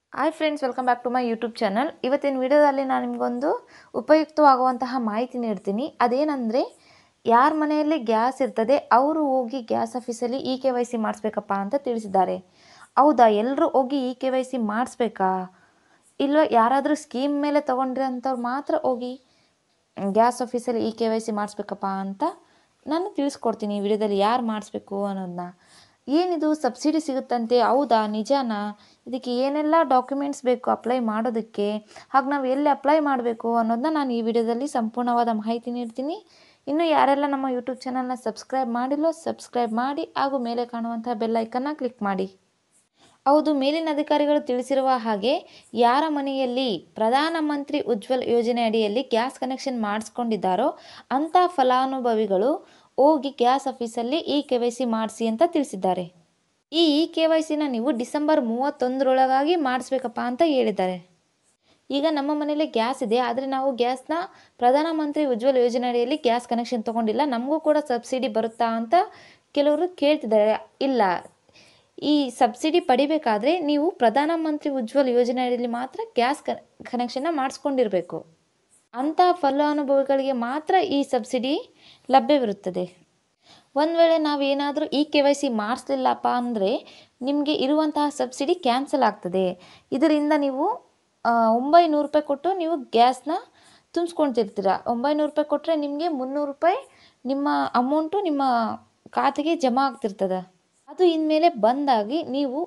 Hi friends, welcome back to my YouTube channel. ಇವತ್ತಿನ ವಿಡಿಯೋದಲ್ಲಿ ನಾನು ನಿಮಗೊಂದು ಉಪಯುಕ್ತವಾಗುವಂತಹ ಮಾಹಿತಿ ನೀಡ್ತೀನಿ. ಅದೇನೆಂದರೆ, ಯಾರ ಮನೆಯಲ್ಲಿ ಗ್ಯಾಸ್ ಇರ್ತದೆ ಅವರು ಹೋಗಿ ಗ್ಯಾಸ್ ಆಫೀಸಲ್ಲಿ KYC ಮಾಡಿಸ್ಬೇಕಪ್ಪ ಅಂತ ತಿಳಿಸಿದ್ದಾರೆ. ಹೌದಾ? ಎಲ್ಲರೂ ಹೋಗಿ KYC ಮಾಡಿಸ್ಬೇಕಾ? ಇಲ್ವ ಯಾರಾದರೂ ಸ್ಕೀಮ್ ಮೇಲೆ ತೊಗೊಂಡಿರೋಂಥವ್ರು ಮಾತ್ರ ಹೋಗಿ ಗ್ಯಾಸ್ ಆಫೀಸಲ್ಲಿ KYC ಮಾಡಿಸ್ಬೇಕಪ್ಪ ಅಂತ ನಾನು ತಿಳಿಸ್ಕೊಡ್ತೀನಿ ಈ ವಿಡಿಯೋದಲ್ಲಿ. ಯಾರು ಮಾಡಿಸ್ಬೇಕು ಅನ್ನೋದನ್ನ. ಏನಿದು ಸಬ್ಸಿಡಿ ಸಿಗುತ್ತಂತೆ, ಹೌದಾ? ನಿಜಾನಾ? ಇದಕ್ಕೆ ಏನೆಲ್ಲ ಡಾಕ್ಯುಮೆಂಟ್ಸ್ ಬೇಕು ಅಪ್ಲೈ ಮಾಡೋದಕ್ಕೆ, ಹಾಗೆ ನಾವು ಎಲ್ಲಿ ಅಪ್ಲೈ ಮಾಡಬೇಕು ಅನ್ನೋದನ್ನ ನಾನು ಈ ವಿಡಿಯೋದಲ್ಲಿ ಸಂಪೂರ್ಣವಾದ ಮಾಹಿತಿ ನೀಡ್ತೀನಿ. ಇನ್ನು ಯಾರೆಲ್ಲ ನಮ್ಮ ಯೂಟ್ಯೂಬ್ ಚಾನಲ್ನ ಸಬ್ಸ್ಕ್ರೈಬ್ ಮಾಡಿಲ್ಲೋ ಸಬ್ಸ್ಕ್ರೈಬ್ ಮಾಡಿ, ಹಾಗೂ ಮೇಲೆ ಕಾಣುವಂಥ ಬೆಲ್ ಐಕನ್ನ ಕ್ಲಿಕ್ ಮಾಡಿ. ಹೌದು, ಮೇಲಿನ ಅಧಿಕಾರಿಗಳು ತಿಳಿಸಿರುವ ಹಾಗೆ ಯಾರ ಮನೆಯಲ್ಲಿ ಪ್ರಧಾನಮಂತ್ರಿ ಉಜ್ವಲ್ ಯೋಜನೆ ಅಡಿಯಲ್ಲಿ ಗ್ಯಾಸ್ ಕನೆಕ್ಷನ್ ಮಾಡಿಸ್ಕೊಂಡಿದ್ದಾರೋ ಅಂಥ ಫಲಾನುಭವಿಗಳು ಹೋಗಿ ಗ್ಯಾಸ್ ಆಫೀಸಲ್ಲಿ KYC ಮಾಡಿಸಿ ಅಂತ ತಿಳಿಸಿದ್ದಾರೆ. ಈ KYCನ ನೀವು ಡಿಸೆಂಬರ್ 31ರೊಳಗಾಗಿ ಮಾಡಿಸ್ಬೇಕಪ್ಪ ಅಂತ ಹೇಳಿದ್ದಾರೆ. ಈಗ ನಮ್ಮ ಮನೇಲಿ ಗ್ಯಾಸ್ ಇದೆ, ಆದರೆ ನಾವು ಗ್ಯಾಸ್ನ ಪ್ರಧಾನಮಂತ್ರಿ ಉಜ್ವಲ್ ಯೋಜನೆ ಅಡಿಯಲ್ಲಿ ಗ್ಯಾಸ್ ಕನೆಕ್ಷನ್ ತೊಗೊಂಡಿಲ್ಲ, ನಮಗೂ ಕೂಡ ಸಬ್ಸಿಡಿ ಬರುತ್ತಾ ಅಂತ ಕೆಲವರು ಕೇಳ್ತಿದ್ದಾರೆ. ಇಲ್ಲ, ಈ ಸಬ್ಸಿಡಿ ಪಡಿಬೇಕಾದ್ರೆ ನೀವು ಪ್ರಧಾನಮಂತ್ರಿ ಉಜ್ವಲ್ ಯೋಜನೆ ಅಡಿಯಲ್ಲಿ ಮಾತ್ರ ಗ್ಯಾಸ್ ಕನೆಕ್ಷನ್ನ ಮಾಡಿಸ್ಕೊಂಡಿರಬೇಕು. ಅಂಥ ಫಲಾನುಭವಿಗಳಿಗೆ ಮಾತ್ರ ಈ ಸಬ್ಸಿಡಿ ಲಭ್ಯವಿರುತ್ತದೆ. ಒಂದು ವೇಳೆ ನಾವೇನಾದರೂ KYC ಮಾಡಿಸ್ಲಿಲ್ಲಪ್ಪ ಅಂದರೆ ನಿಮಗೆ ಇರುವಂತಹ ಸಬ್ಸಿಡಿ ಕ್ಯಾನ್ಸಲ್ ಆಗ್ತದೆ. ಇದರಿಂದ ನೀವು 900 ರೂಪಾಯಿ ಕೊಟ್ಟು ನೀವು ಗ್ಯಾಸ್ನ ತುಂಬಿಸ್ಕೊಳ್ತಿರ್ತೀರ. 900 ರೂಪಾಯಿ ಕೊಟ್ಟರೆ ನಿಮಗೆ 300 ರೂಪಾಯಿ ನಿಮ್ಮ ಅಮೌಂಟು ನಿಮ್ಮ ಖಾತೆಗೆ ಜಮಾ ಆಗ್ತಿರ್ತದೆ. ಅದು ಇನ್ಮೇಲೆ ಬಂದಾಗಿ ನೀವು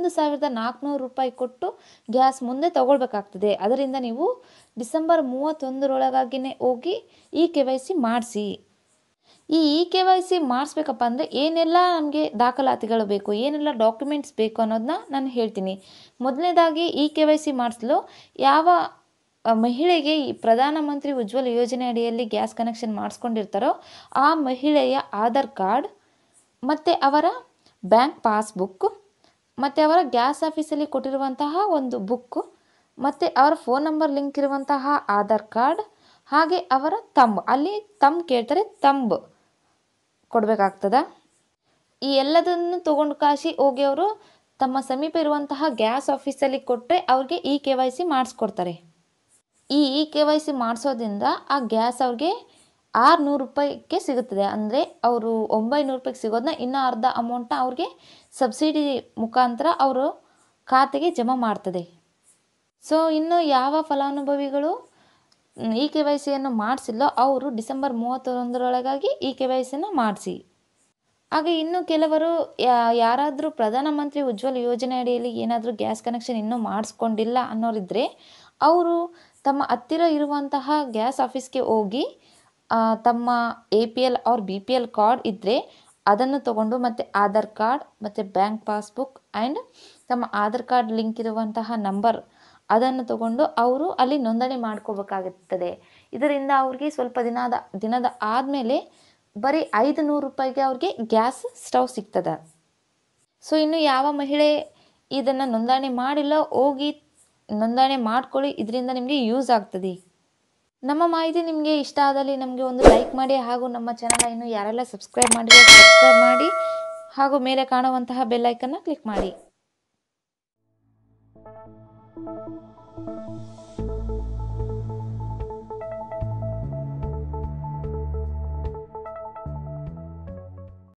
1400 ರೂಪಾಯಿ ಕೊಟ್ಟು ಗ್ಯಾಸ್ ಮುಂದೆ ತಗೊಳ್ಬೇಕಾಗ್ತದೆ. ಅದರಿಂದ ನೀವು ಡಿಸೆಂಬರ್ 31ರೊಳಗಾಗಿನೇ ಹೋಗಿ KYC ಮಾಡಿಸಿ. ಈ KYC ಮಾಡಿಸ್ಬೇಕಪ್ಪ ಅಂದರೆ ಏನೆಲ್ಲ ನಮಗೆ ದಾಖಲಾತಿಗಳು ಬೇಕು, ಏನೆಲ್ಲ ಡಾಕ್ಯುಮೆಂಟ್ಸ್ ಬೇಕು ಅನ್ನೋದನ್ನ ನಾನು ಹೇಳ್ತೀನಿ. ಮೊದಲನೇದಾಗಿ KYC ಮಾಡಿಸಲು ಯಾವ ಮಹಿಳೆಗೆ ಈ ಪ್ರಧಾನಮಂತ್ರಿ ಉಜ್ವಲ್ ಯೋಜನೆ ಅಡಿಯಲ್ಲಿ ಗ್ಯಾಸ್ ಕನೆಕ್ಷನ್ ಮಾಡಿಸ್ಕೊಂಡಿರ್ತಾರೋ ಆ ಮಹಿಳೆಯ ಆಧಾರ್ ಕಾರ್ಡ್, ಮತ್ತು ಅವರ ಬ್ಯಾಂಕ್ ಪಾಸ್ಬುಕ್, ಮತ್ತು ಅವರ ಗ್ಯಾಸ್ ಆಫೀಸಲ್ಲಿ ಕೊಟ್ಟಿರುವಂತಹ ಒಂದು ಬುಕ್ಕು, ಮತ್ತು ಅವರ ಫೋನ್ ನಂಬರ್ ಲಿಂಕ್ ಇರುವಂತಹ ಆಧಾರ್ ಕಾರ್ಡ್, ಹಾಗೆ ಅವರ ಅಲ್ಲಿ ಕೇಳ್ತಾರೆ, ಕೊಡಬೇಕಾಗ್ತದ. ಈ ಎಲ್ಲದನ್ನು ತೊಗೊಂಡು ಕಾಶಿ ಹೋಗಿ ಅವರು ತಮ್ಮ ಸಮೀಪ ಇರುವಂತಹ ಗ್ಯಾಸ್ ಆಫೀಸಲ್ಲಿ ಕೊಟ್ಟರೆ ಅವ್ರಿಗೆ KYC ಮಾಡಿಸ್ಕೊಡ್ತಾರೆ. ಈ KYC ಮಾಡಿಸೋದ್ರಿಂದ ಆ ಗ್ಯಾಸ್ ಅವ್ರಿಗೆ 600 ರೂಪಾಯಿಗೆ ಸಿಗುತ್ತದೆ. ಅಂದರೆ ಅವರು 900 ರೂಪಾಯಿಗೆ ಸಿಗೋದನ್ನ ಇನ್ನೂ ಅರ್ಧ ಅಮೌಂಟ್ನ ಅವ್ರಿಗೆ ಸಬ್ಸಿಡಿ ಮುಖಾಂತರ ಅವರು ಖಾತೆಗೆ ಜಮಾ ಮಾಡ್ತದೆ. ಸೊ ಇನ್ನು ಯಾವ ಫಲಾನುಭವಿಗಳು KYCಯನ್ನು ಮಾಡಿಸಿಲ್ಲೋ ಅವರು ಡಿಸೆಂಬರ್ 31ರೊಳಗಾಗಿ KYCನ ಮಾಡಿಸಿ. ಹಾಗೆ ಇನ್ನು ಕೆಲವರು ಯಾರಾದರೂ ಪ್ರಧಾನಮಂತ್ರಿ ಉಜ್ವಲ್ ಯೋಜನೆ ಅಡಿಯಲ್ಲಿ ಏನಾದರೂ ಗ್ಯಾಸ್ ಕನೆಕ್ಷನ್ ಇನ್ನೂ ಮಾಡಿಸ್ಕೊಂಡಿಲ್ಲ ಅನ್ನೋರಿದ್ದರೆ ಅವರು ತಮ್ಮ ಹತ್ತಿರ ಇರುವಂತಹ ಗ್ಯಾಸ್ ಆಫೀಸ್ಗೆ ಹೋಗಿ ತಮ್ಮ APL ಆರ್ BPL ಕಾರ್ಡ್ ಇದ್ದರೆ ಅದನ್ನು ತಗೊಂಡು, ಮತ್ತು ಆಧಾರ್ ಕಾರ್ಡ್, ಮತ್ತು ಬ್ಯಾಂಕ್ ಪಾಸ್ಬುಕ್ ಆ್ಯಂಡ್ ತಮ್ಮ ಆಧಾರ್ ಕಾರ್ಡ್ ಲಿಂಕ್ ಇರುವಂತಹ ನಂಬರ್ ಅದನ್ನು ತಗೊಂಡು ಅವರು ಅಲ್ಲಿ ನೋಂದಣಿ ಮಾಡ್ಕೋಬೇಕಾಗುತ್ತದೆ. ಇದರಿಂದ ಅವ್ರಿಗೆ ಸ್ವಲ್ಪ ದಿನದ ಆದಮೇಲೆ ಬರೀ 500 ರೂಪಾಯಿಗೆ ಅವ್ರಿಗೆ ಗ್ಯಾಸ್ ಸ್ಟವ್ ಸಿಗ್ತದೆ. ಸೊ ಇನ್ನು ಯಾವ ಮಹಿಳೆ ಇದನ್ನು ನೋಂದಣಿ ಮಾಡಿಲ್ಲ ಹೋಗಿ ನೋಂದಣಿ ಮಾಡ್ಕೊಳ್ಳಿ, ಇದರಿಂದ ನಿಮಗೆ ಯೂಸ್ ಆಗ್ತದೆ. ನಮ್ಮ ಮಾಹಿತಿ ನಿಮಗೆ ಇಷ್ಟ ಆದಲ್ಲಿ ನಮಗೆ ಒಂದು ಲೈಕ್ ಮಾಡಿ, ಹಾಗೂ ನಮ್ಮ ಚಾನಲ್ ಇನ್ನು ಯಾರೆಲ್ಲ ಸಬ್ಸ್ಕ್ರೈಬ್ ಮಾಡಿರೋ ಸಬ್ಸ್ಕ್ರೈಬ್ ಮಾಡಿ, ಹಾಗೂ ಮೇಲೆ ಕಾಣುವಂತಹ ಬೆಲ್ ಐಕನ್ನ ಕ್ಲಿಕ್ ಮಾಡಿ.